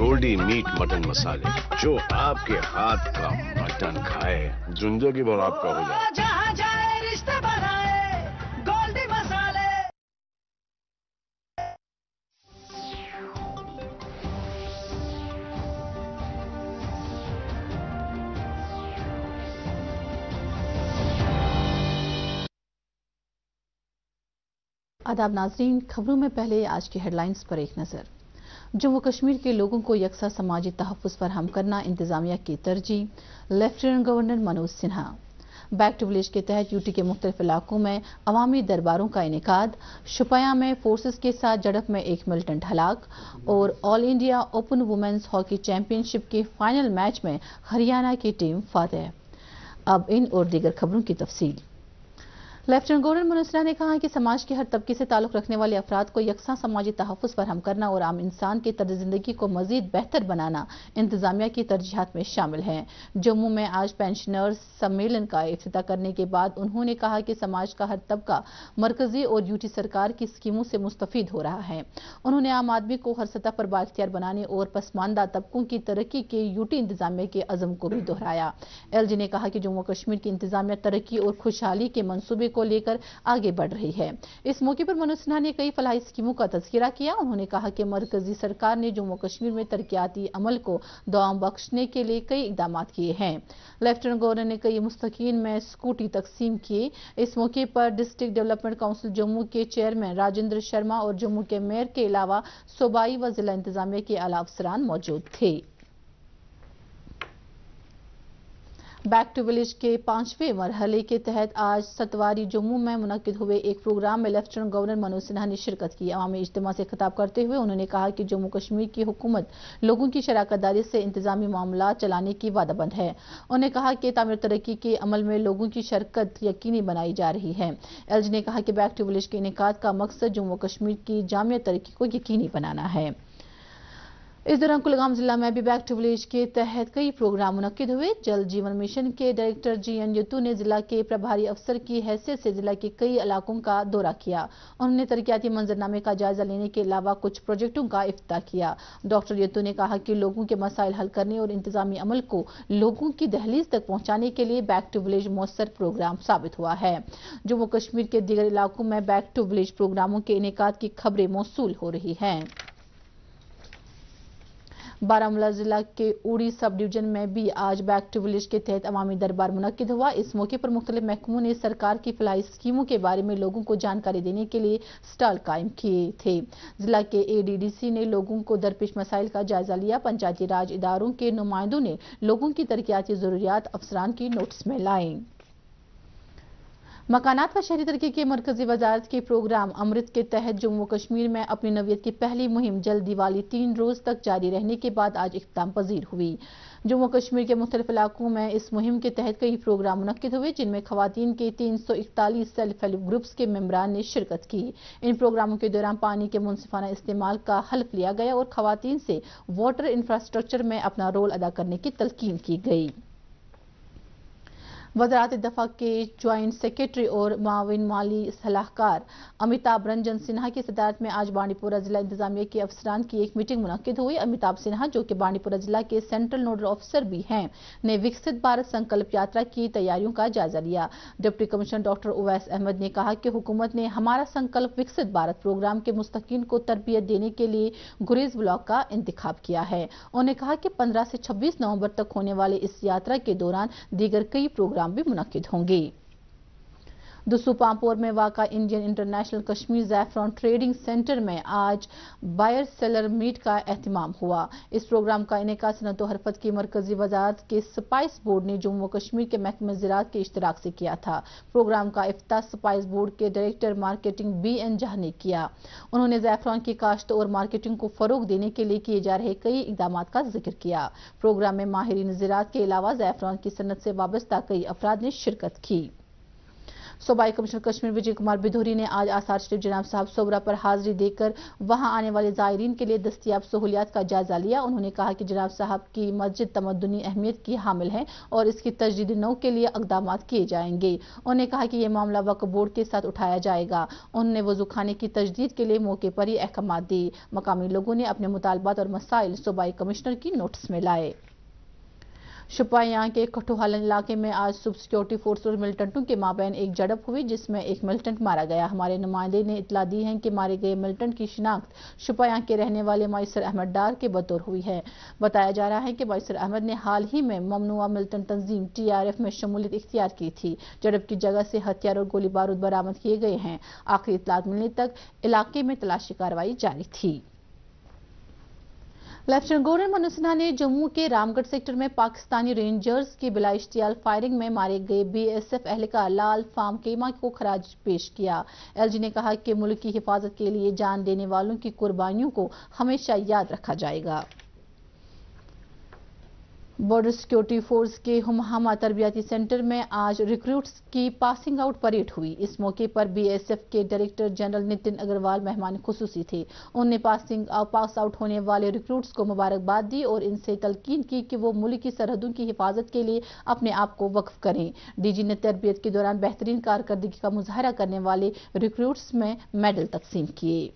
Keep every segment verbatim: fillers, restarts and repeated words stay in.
Goldy meat mutton मसाले, जो आपके हाथ का मटन खाए जिंदगी भर आपका हो जाए। जहाँ जाए रिश्ते बनाए गोल्डी मसाले। आदाब नाज़रीन, खबरों में पहले आज की हेडलाइंस पर एक नज़र। जम्मू कश्मीर के लोगों को यकसा समाजी तहफ़्फ़ुज़ फराहम करना इंतज़ामिया की तरजीह, lieutenant governor Manoj Sinha. Back to village के तहत यूटी के मुख्तलिफ इलाकों में अवामी दरबारों का इनेकाद, शुपाया में फोर्सेस के साथ झड़प में एक मिलिटेंट हलाक और all India open women's hockey championship के फाइनल मैच में हरियाणा की टीम फातेह। अब इन और दीगर खबरों की तफसील। लेफ्टिनेंट गवर्नर मनोज सिन्हा ने कहा कि समाज के हर तबके से ताल्लुक रखने वाले अफराद को यकसा समाजी तहफ़्फ़ुज़ फराहम करना और आम इंसान के तर्ज ज़िंदगी को मज़ीद बेहतर बनाना इंतज़ामिया की तरजीहात में शामिल है। जम्मू में आज पेंशनर्स सम्मेलन का इफ्तिताह करने के बाद उन्होंने कहा कि समाज का हर तबका मरकजी और यूटी सरकार की स्कीमों से मुस्तफ़ीद हो रहा है। उन्होंने आम आदमी को हर सतह पर बाइख्तियार बनाने और पसमानदा तबकों की तरक्की के यूटी इंतज़ामिया के अज़म को भी दोहराया। एल जी ने कहा कि जम्मू कश्मीर की इंतज़ामिया तरक्की और खुशहाली के मनसूबे को लेकर आगे बढ़ रही है। इस मौके पर मनोज सिन्हा ने कई फलाही स्कीमों का तज़किरा किया। उन्होंने कहा कि मरकजी सरकार ने जम्मू कश्मीर में तरक्याती अमल को दौम बख्शने के लिए कई इकदाम किए हैं। लेफ्टिनेंट गवर्नर ने कई मुस्तकीन में स्कूटी तकसीम किए। इस मौके पर डिस्ट्रिक्ट डेवलपमेंट काउंसिल जम्मू के चेयरमैन राजेंद्र शर्मा और जम्मू के मेयर के अलावा सूबाई व जिला इंतजामिया के आला अफसरान मौजूद थे। बैक टू विलेज के पांचवें मरहले के तहत आज सतवारी जम्मू में मुनक्किद हुए एक प्रोग्राम में लेफ्टिनेंट गवर्नर मनोज सिन्हा ने शिरकत की। अवामी इज्तिमा से खिताब करते हुए उन्होंने कहा कि जम्मू कश्मीर की हुकूमत लोगों की शराकत दारी से इंतजामी मामला चलाने की वादाबंद है। उन्होंने कहा कि तामीर तरक्की के अमल में लोगों की शिरकत यकीनी बनाई जा रही है। एल जी ने कहा कि बैक टू विलेज के इनेकाद का मकसद जम्मू कश्मीर की जामिया तरक्की को यकीनी बनाना है। इस दौरान कुलगाम जिला में भी बैक टू विलेज के तहत कई प्रोग्राम मुनक्किद हुए। जल जीवन मिशन के डायरेक्टर जी एन यतू ने जिला के प्रभारी अफसर की हैसियत से जिला के कई इलाकों का दौरा किया। उन्होंने तरक्याती मंजरनामे का जायजा लेने के अलावा कुछ प्रोजेक्टों का इफ्तिताह किया। डॉक्टर यतू ने कहा कि लोगों के मसाइल हल करने और इंतजामी अमल को लोगों की दहलीज तक पहुंचाने के लिए बैक टू विलेज मौसर प्रोग्राम साबित हुआ है। जम्मू कश्मीर के दीगर इलाकों में बैक टू विलेज प्रोग्रामों के इनेकाद की खबरें मौसूल हो रही हैं। बारामूला जिला के उड़ी सब डिवीजन में भी आज बैक टू विलेज के तहत अवामी दरबार मुनक्किद हुआ। इस मौके पर मुख्तलिफ महकमों ने सरकार की फलाही स्कीमों के बारे में लोगों को जानकारी देने के लिए स्टॉल कायम किए थे। जिला के ए डी डी सी ने लोगों को दरपेश मसाइल का जायजा लिया। पंचायती राज इदारों के नुमाइंदों ने लोगों की तरक्याती जरूरियात अफसरान की नोटिस में लाई। मकानात व शहरी तरक्की के मरकजी वजारत के प्रोग्राम अमृत के तहत जम्मू कश्मीर में अपनी नवीयत की पहली मुहिम जल दिवाली तीन रोज तक जारी रहने के बाद आज इख्तिताम पजीर हुई। जम्मू कश्मीर के मुख्तलिफ इलाकों में इस मुहिम के तहत कई प्रोग्राम मुनक्किद हुए, जिनमें खवातीन के तीन सौ इकतालीस सेल्फ हेल्प ग्रुप्स के मेंबरान ने शिरकत की। इन प्रोग्रामों के दौरान पानी के मुनसिफाना इस्तेमाल का हल्फ लिया गया और खवातीन से वाटर इंफ्रास्ट्रक्चर में अपना रोल अदा करने की तलकीन की गई। वज़ारत दफ़ा के ज्वाइंट सेक्रेटरी और माविन माली सलाहकार अमिताभ रंजन सिन्हा की सदारत में आज बांडीपुरा जिला इंतजामिया के अफसरान की एक मीटिंग मुनक्किद हुई। अमिताभ सिन्हा, जो कि बांडीपुरा जिला के सेंट्रल नोडल ऑफिसर भी हैं, ने विकसित भारत संकल्प यात्रा की तैयारियों का जायजा लिया। Deputy commissioner doctor Uwais Ahmad ने कहा कि हुकूमत ने हमारा संकल्प विकसित भारत प्रोग्राम के मुस्तकीन को तरबियत देने के लिए गुरेज ब्लॉक का इंतखाब किया है। उन्होंने कहा कि पंद्रह से छब्बीस नवंबर तक होने वाले इस यात्रा के दौरान दीगर कई प्रोग्राम भी मुनक्किद होंगे। दुसू पामपोर में वाक़ा इंडियन इंटरनेशनल कश्मीर ज़ैफ़रॉन ट्रेडिंग सेंटर में आज बायर सेलर मीट का एहतमाम हुआ। इस प्रोग्राम का इनेकाद सनअत व हरफत की मरकजी वजारत के स्पाइस बोर्ड ने जम्मू कश्मीर के महकमे ज़राअत के इश्तराक से किया था। प्रोग्राम का इफ्ताह स्पाइस बोर्ड के director marketing B N Jha ने किया। उन्होंने ज़ैफ़रॉन की काश्त और मार्केटिंग को फ़रोग देने के लिए किए जा रहे कई इक़दाम का जिक्र किया। प्रोग्राम में माहिरीन ज़राअत के अलावा ज़ैफ़रॉन की सनत से वाबस्ता कई अफराद ने शिरकत की। सूबाई कमिश्नर कश्मीर विजय कुमार बिधूरी ने आज आसार शरीफ जनाब साहब सोबरा पर हाजिरी देकर वहां आने वाले जायरीन के लिए दस्तयाब सहूलियात का जायजा लिया। उन्होंने कहा कि जनाब साहब की मस्जिद तमद्दुनी अहमियत की हामिल है और इसकी तजदीद नौ के लिए इक़दाम किए जाएंगे। उन्होंने कहा कि यह मामला वक्फ बोर्ड के साथ उठाया जाएगा। उन्होंने वजू खाने की तजदीद के लिए मौके पर ही अहकाम दिए। मकामी लोगों ने अपने मुतालबात और मसाइल सूबाई कमिश्नर की नोटिस में लाए। शोपियां के कठोहाल इलाके में आज सुबह सिक्योरिटी फोर्स और मिलिटेंटों के माबैन एक झड़प हुई जिसमें एक मिलिटेंट मारा गया। हमारे नुमाइंदे ने इतला दी है कि मारे गए मिलिटेंट की शिनाख्त शोपियां के रहने वाले मैसर अहमद डार के बतौर हुई है। बताया जा रहा है कि मैसर अहमद ने हाल ही में ममनुआ मिलिटेंट तंजीम टी आर एफ में शमूलियत इख्तियार की थी। झड़प की जगह से हथियार और गोली बारूद बरामद किए गए हैं। आखिरी इतलात मिलने तक इलाके में तलाशी कार्रवाई जारी थी। लेफ्टिनेंट गवर्नर मनोज सिन्हा ने जम्मू के रामगढ़ सेक्टर में पाकिस्तानी रेंजर्स की बिला इश्तियाल फायरिंग में मारे गए बीएसएफ एहलकार लाल फार्म केमा को खराज पेश किया। एलजी ने कहा कि मुल्क की हिफाजत के लिए जान देने वालों की कुर्बानियों को हमेशा याद रखा जाएगा। बॉर्डर सिक्योरिटी फोर्स के हुमहामा तरबियाती सेंटर में आज रिक्रूट्स की पासिंग आउट परेड हुई। इस मौके पर बीएसएफ के डायरेक्टर जनरल नितिन अग्रवाल मेहमान खुसूसी थे। उन्होंने पासिंग पास आउट होने वाले रिक्रूट्स को मुबारकबाद दी और इनसे तलकीन की कि वो मुल्क की सरहदों की हिफाजत के लिए अपने आप को वक्फ करें। डीजी ने तरबियत के दौरान बेहतरीन कारकर्दगी का मुजाहरा करने वाले रिक्रूट्स में मेडल तकसीम किए।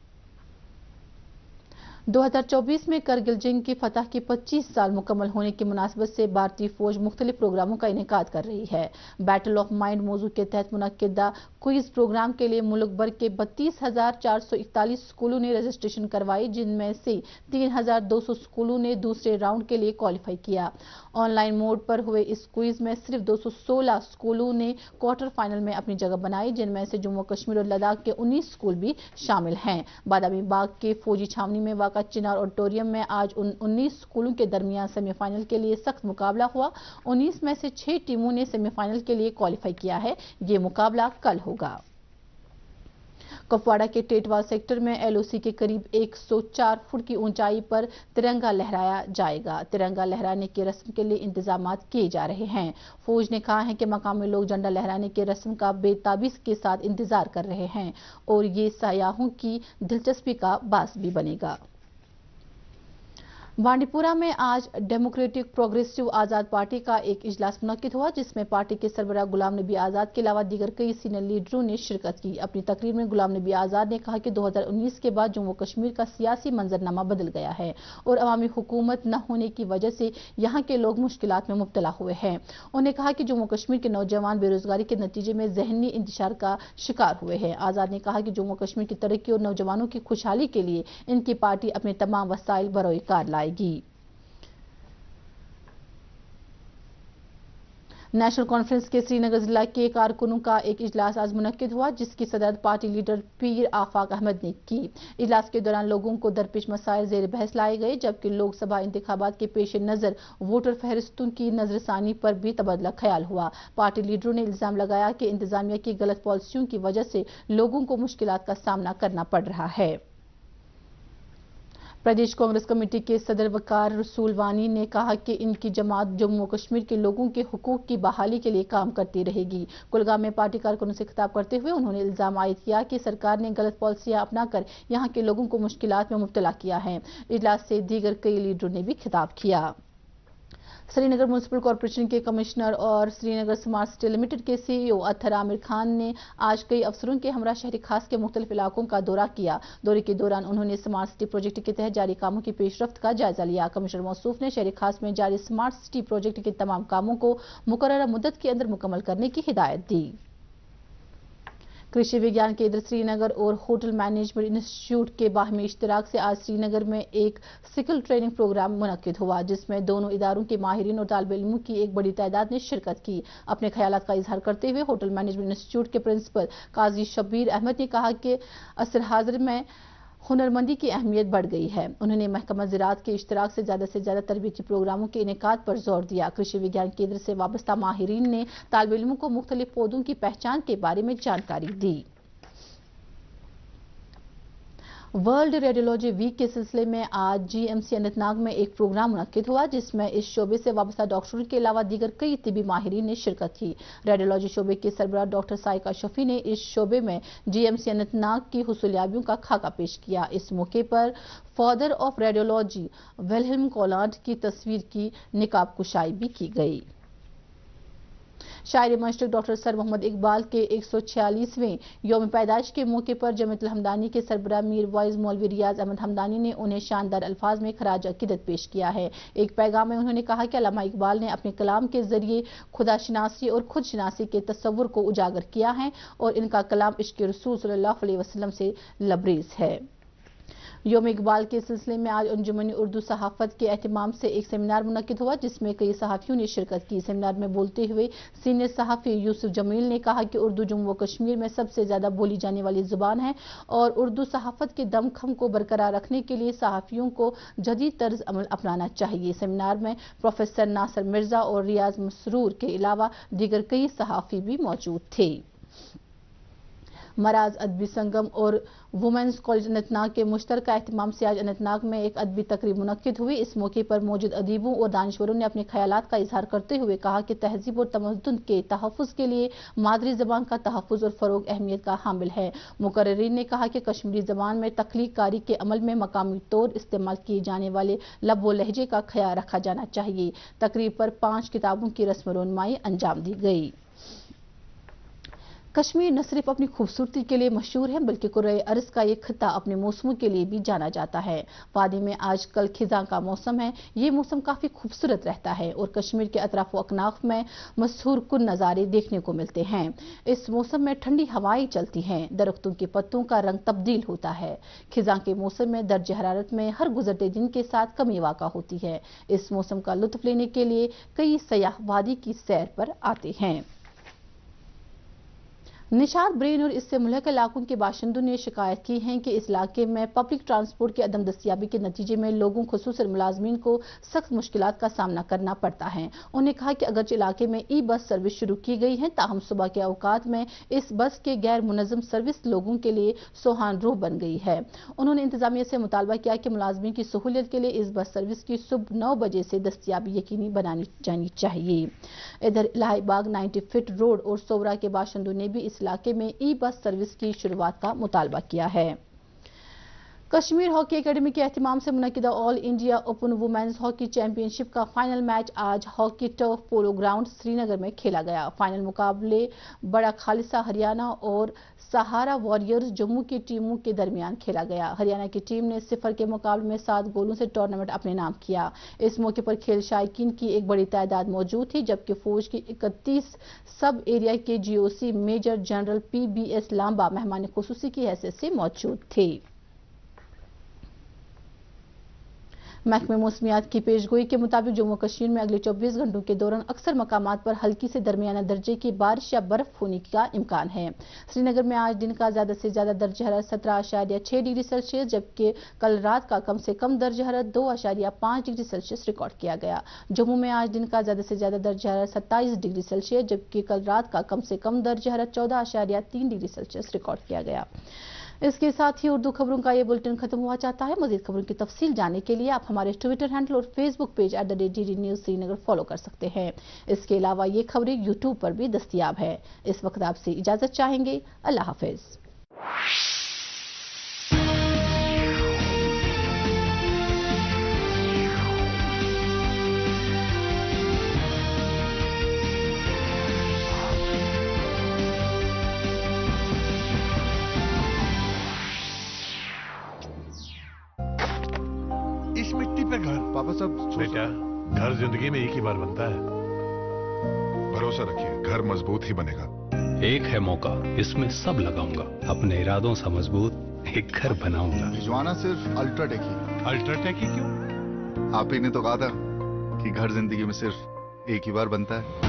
दो हज़ार चौबीस में करगिल जंग की फतह के पच्चीस साल मुकम्मल होने की मुनासबत से भारतीय फौज मुख्तलिफ प्रोग्रामों का इनेकाद कर रही है। बैटल ऑफ माइंड मौजू के तहत मुनक्किदा क्विज प्रोग्राम के लिए मुल्क भर के बत्तीस हजार चार सौ इकतालीस स्कूलों ने रजिस्ट्रेशन करवाई, जिनमें से तीन हजार दो सौ स्कूलों ने दूसरे राउंड के लिए क्वालिफाई किया। ऑनलाइन मोड पर हुए इस क्विज में सिर्फ दो सौ सोलह स्कूलों ने क्वार्टर फाइनल में अपनी जगह बनाई, जिनमें से जम्मू कश्मीर और लद्दाख के उन्नीस स्कूल भी शामिल हैं। बादामी बाग के फौजी छावनी में वाक़ा चिनार ऑडिटोरियम में आज उन उन्नीस स्कूलों के दरमियान सेमीफाइनल के लिए सख्त मुकाबला हुआ। उन्नीस में से छह टीमों ने सेमीफाइनल के लिए क्वालिफाई किया है। ये मुकाबला कल होगा। कुपवाड़ा के टेटवा सेक्टर में एलओसी के करीब एक सौ चार फुट की ऊंचाई पर तिरंगा लहराया जाएगा। तिरंगा लहराने की रस्म के लिए इंतजाम किए जा रहे हैं। फौज ने कहा है कि मकामी लोग झंडा लहराने की रस्म का बेताबी के साथ इंतजार कर रहे हैं और ये सयाहों की दिलचस्पी का बास भी बनेगा। बांडीपुरा में आज डेमोक्रेटिक प्रोग्रेसिव आजाद पार्टी का एक इजलास मुनक्किद हुआ, जिसमें पार्टी के सरबराह गुलाम नबी आजाद के अलावा दीगर कई सीनियर लीडरों ने शिरकत की। अपनी तकरीर में गुलाम नबी आजाद ने कहा कि दो हज़ार उन्नीस के बाद जम्मू कश्मीर का सियासी मंजरनामा बदल गया है और अवामी हुकूमत न होने की वजह से यहाँ के लोग मुश्किलात में मुब्तला हुए हैं। उन्होंने कहा कि जम्मू कश्मीर के नौजवान बेरोजगारी के नतीजे में जहनी इंतशार का शिकार हुए हैं। आजाद ने कहा कि जम्मू कश्मीर की तरक्की और नौजवानों की खुशहाली के लिए इनकी पार्टी अपने तमाम वसाइल बरोए कार लाएगी। नेशनल कॉन्फ्रेंस के श्रीनगर जिला के कारकुनों का एक इजलास आज मुनक्किद हुआ, जिसकी सदरत पार्टी लीडर पीर आफाक अहमद ने की। इजलास के दौरान लोगों को दरपेश मसाइल जेर बहस लाए गए, जबकि लोकसभा इंतखाबात के पेश नजर वोटर फहरिस्तों की नजरसानी पर भी तबादला ख्याल हुआ। पार्टी लीडरों ने इल्जाम लगाया कि इंतजामिया की गलत पॉलिसियों की वजह से लोगों को मुश्किलात का सामना करना पड़ रहा है। प्रदेश कांग्रेस कमेटी के सदर वकार रसूल वानी ने कहा कि इनकी जमात जम्मू कश्मीर के लोगों के हुकूक की बहाली के लिए काम करती रहेगी। कुलगाम में पार्टी कारकुनों से खिताब करते हुए उन्होंने इल्जाम आयद किया कि सरकार ने गलत पॉलिसियां अपनाकर यहां के लोगों को मुश्किलात में मुब्तला किया है। इजलास से दीगर कई लीडरों ने भी खिताब किया। श्रीनगर म्युनिसिपल कॉर्पोरेशन के कमिश्नर और श्रीनगर स्मार्ट सिटी लिमिटेड के सीईओ अत्तर आमिर खान ने आज कई अफसरों के हमरा शहरी खास के मुख्तलिफ इलाकों का दौरा किया। दौरे के दौरान उन्होंने स्मार्ट सिटी प्रोजेक्ट के तहत जारी कामों की पेशरफ्त का जायजा लिया। कमिश्नर मौसूफ ने शहरी खास में जारी स्मार्ट सिटी प्रोजेक्ट के तमाम कामों को मुकर्ररा मुद्दत के अंदर मुकम्मल करने की हिदायत दी। कृषि विज्ञान केंद्र श्रीनगर और होटल मैनेजमेंट इंस्टीट्यूट के बाहमी इश्तराक से आज श्रीनगर में एक स्किल ट्रेनिंग प्रोग्राम मुनक्किद हुआ, जिसमें दोनों इदारों के माहिरीन और तालिब इल्मों की एक बड़ी तादाद ने शिरकत की। अपने ख्यालात का इजहार करते हुए होटल मैनेजमेंट इंस्टीट्यूट के प्रिंसिपल काजी शब्बीर अहमद ने कहा कि असर हाजिर में हुनरमंदी की अहमियत बढ़ गई है। उन्होंने महकमा ज़राअत के इश्तराक से ज्यादा से ज्यादा तरबियती प्रोग्रामों के इनेकाद पर जोर दिया। कृषि विज्ञान केंद्र से वाबस्ता माहिरीन ने तालिब इल्मों को मुख्तलिफ पौधों की पहचान के बारे में जानकारी दी। वर्ल्ड रेडियोलॉजी वीक के सिलसिले में आज जीएमसी अनंतनाग में एक प्रोग्राम मुनक्किद हुआ, जिसमें इस शोबे से वाबस्ता डॉक्टरों के अलावा दीगर कई तिबी माहिरीन ने शिरकत की। रेडियोलॉजी शोबे के सरबराह डॉक्टर साइका शफी ने इस शोबे में जीएमसी अनंतनाग की हुसूलियाबियों का खाका पेश किया। इस मौके पर father of radiology Wilhelm Conrad की तस्वीर की निकाब कुशाई भी की गई। शायर मशरक डॉक्टर सर मोहम्मद इकबाल के एक सौ छियालीसवें यौम पैदाइश के मौके पर जमीयतुल हमदानी के सरबराह मीर वाइज मौलवी रियाज अहमद हमदानी ने उन्हें शानदार अल्फाज में खराज अकीदत पेश किया है। एक पैगाम में उन्होंने कहा कि अल्लामा इकबाल ने अपने कलाम के जरिए खुदाशनासी और खुद शनासी के तस्वुर को उजागर किया है और इनका कलाम इश्क रसूल सल्लल्लाहु अलैहि वसल्लम से लबरेज है। यौम इकबाल के सिलसिले में आज अंजुमन उर्दू सहाफत के एहतमाम से एक सेमिनार मुनक्किद हुआ, जिसमें कई सहाफियों ने शिरकत की। सेमिनार में बोलते हुए सीनियर सहाफी यूसुफ जमील ने कहा कि उर्दू जम्मू व कश्मीर में सबसे ज्यादा बोली जाने वाली जुबान है और उर्दू सहाफत के दमखम को बरकरार रखने के लिए सहाफियों को जदीद तर्ज अमल अपनाना चाहिए। सेमिनार में प्रोफेसर नासिर मिर्जा और रियाज मसरूर के अलावा दीगर कई सहाफी भी मौजूद थे। मराज अदबी संगम और वुमेन्स कॉलेज अनंतनाग के मुश्तरका एहतमाम से आज अनंतनाग में एक अदबी तकरीब मुनक्किद हुई। इस मौके पर मौजूद अदीबों और दानिशवरों ने अपने ख्यालात का इजहार करते हुए कहा कि तहजीब और तमद्दुन के तहफ़्फ़ुज़ के लिए मादरी ज़बान का तहफ़्फ़ुज़ और फ़रोग़ अहमियत का हामिल है। मुकर्रिरीन ने कहा कि कश्मीरी ज़बान में तख्लीक़ कारी के अमल में मकामी तौर इस्तेमाल किए जाने वाले लब व लहजे का ख्याल रखा जाना चाहिए। तकरीब पर पाँच किताबों की रस्म रोनमाई अंजाम दी गई। कश्मीर न सिर्फ अपनी खूबसूरती के लिए मशहूर है, बल्कि कुर्रे अर्ज़ का ये खित्ता अपने मौसमों के लिए भी जाना जाता है। वादी में आजकल खिज़ां का मौसम है। ये मौसम काफ़ी खूबसूरत रहता है और कश्मीर के अतराफ व अकनाफ में मशहूर कुन नज़ारे देखने को मिलते हैं। इस मौसम में ठंडी हवाएं चलती हैं, दरख्तों के पत्तों का रंग तब्दील होता है। खिज़ां के मौसम में दर्ज हरारत में हर गुजरते दिन के साथ कमी वाक़ा होती है। इस मौसम का लुत्फ़ लेने के लिए कई सयाह वादी की सैर पर आते हैं। निशात ब्रेन और इससे मुल्हक इलाकों के बाशिंदों ने शिकायत की है कि इस इलाके में पब्लिक ट्रांसपोर्ट की अदम दस्तियाबी के नतीजे में लोगों खुसूसन मुलाजमीन को सख्त मुश्किलात का सामना करना पड़ता है। उन्होंने कहा कि अगरचे इलाके में ई बस सर्विस शुरू की गई है, ताहम सुबह के औकात में इस बस के गैर मुनज़्ज़म सर्विस लोगों के लिए सोहान रूह बन गई है। उन्होंने इंतजामिया से मुतालबा किया कि मुलाजमीन की सहूलियत के लिए इस बस सर्विस की सुबह नौ बजे से दस्तियाबी यकीनी बनानी जानी चाहिए। इधर इलाहाबाग नाइन्टी फिट रोड और सोवरा के बाशिंदों ने भी इस इलाके में ई बस सर्विस की शुरुआत का मुतालबा किया है। कश्मीर हॉकी एकेडमी के एहतमाम से मुनक्किदा all India open women's hockey championship का फाइनल मैच आज hockey turf polo ground Srinagar में खेला गया। फाइनल मुकाबले बड़ा खालिसा हरियाणा और सहारा वॉरियर्स जम्मू की टीमों के दरमियान खेला गया। हरियाणा की टीम ने सिफर के मुकाबले में सात गोलों से टूर्नामेंट अपने नाम किया। इस मौके पर खेल शायकीन की एक बड़ी तादाद मौजूद थी, जबकि फौज की इकतीस सब एरिया के GOC major general P B S Lamba मेहमान खुसूसी की हैसियत से मौजूद थे। महकमे मौसमियात की पेशगोई के मुताबिक जम्मू कश्मीर में अगले चौबीस घंटों के दौरान अक्सर मकामात पर हल्की से दरमियाना दर्जे की बारिश या बर्फ होने का इम्कान है। श्रीनगर में आज दिन का ज्यादा से ज्यादा दर्ज हरारत सत्रह आशारिया छह डिग्री सेल्सियस, जबकि कल रात का कम से कम दर्ज हरारत दो आशारिया पाँच डिग्री सेल्सियस रिकॉर्ड किया गया। जम्मू में आज दिन का ज्यादा से ज्यादा दर्ज हरारत सत्ताईस डिग्री सेल्सियस, जबकि कल रात का कम से कम दर्ज हरारत चौदह आशारिया तीन डिग्री सेल्सियस रिकॉर्ड किया गया। इसके साथ ही उर्दू खबरों का ये बुलेटिन खत्म हुआ चाहता है। मजीद खबरों की तफसील जानने के लिए आप हमारे ट्विटर हैंडल और Facebook page at the rate D D news Srinagar follow कर सकते हैं। इसके अलावा ये खबरें यूट्यूब पर भी दस्तियाब है। इस वक्त आपसे इजाजत चाहेंगे। अल्लाह हाफिज। पापा साहब बेटा, घर जिंदगी में एक ही बार बनता है। भरोसा रखिए, घर मजबूत ही बनेगा। एक है मौका, इसमें सब लगाऊंगा। अपने इरादों से मजबूत एक घर बनाऊंगा। भिजवाना सिर्फ अल्ट्राटेक ही। अल्ट्राटेक ही क्यों? आप ही ने तो कहा था कि घर जिंदगी में सिर्फ एक ही बार बनता है।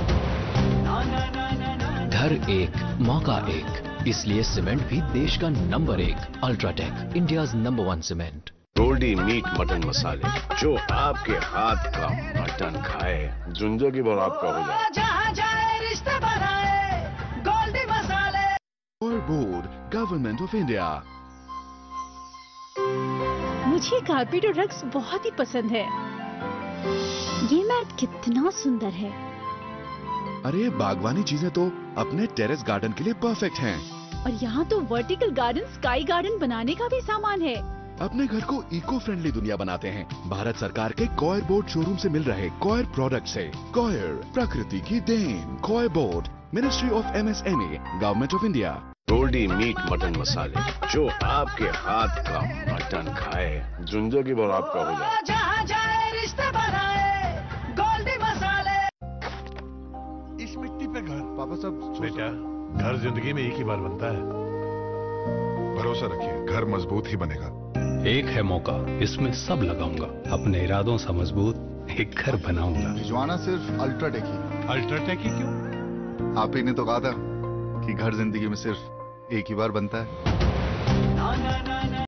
घर एक, मौका एक, इसलिए सीमेंट भी देश का नंबर एक। UltraTech, India's number one cement. Goldiee meat mutton मसाले, जो आपके हाथ का मटन खाए जिंदगी भर आपका हो जाए। जहाँ जाए रिश्ते बनाए गोल्डी मसाले। Board, Government of India. मुझे कारपेट और रग्स बहुत ही पसंद है। ये मैट कितना सुंदर है। अरे बागवानी चीजें तो अपने टेरेस गार्डन के लिए परफेक्ट हैं। और यहाँ तो वर्टिकल गार्डन, स्काई गार्डन बनाने का भी सामान है। अपने घर को इको फ्रेंडली दुनिया बनाते हैं भारत सरकार के कॉयर बोर्ड शोरूम से मिल रहे कॉयर प्रोडक्ट से। कॉयर, प्रकृति की देन। Coir board, ministry of M S M E, government of India. Goldiee meat mutton मसाले, जो आपके हाथ का मटन खाए जिंदगी भर आपका हो जाए। जहाँ जाए रिश्ते बनाए गोल्डी मसाले। इस मिट्टी पे घर। पापा साहब बेटा, घर जिंदगी में एक ही बार बनता है। भरोसा रखिए, घर मजबूत ही बनेगा। एक है मौका, इसमें सब लगाऊंगा। अपने इरादों से मजबूत एक घर बनाऊंगा। भिजवाना सिर्फ अल्ट्राटेक ही। अल्ट्राटेक ही क्यों? आप ही ने तो कहा था कि घर जिंदगी में सिर्फ एक ही बार बनता है।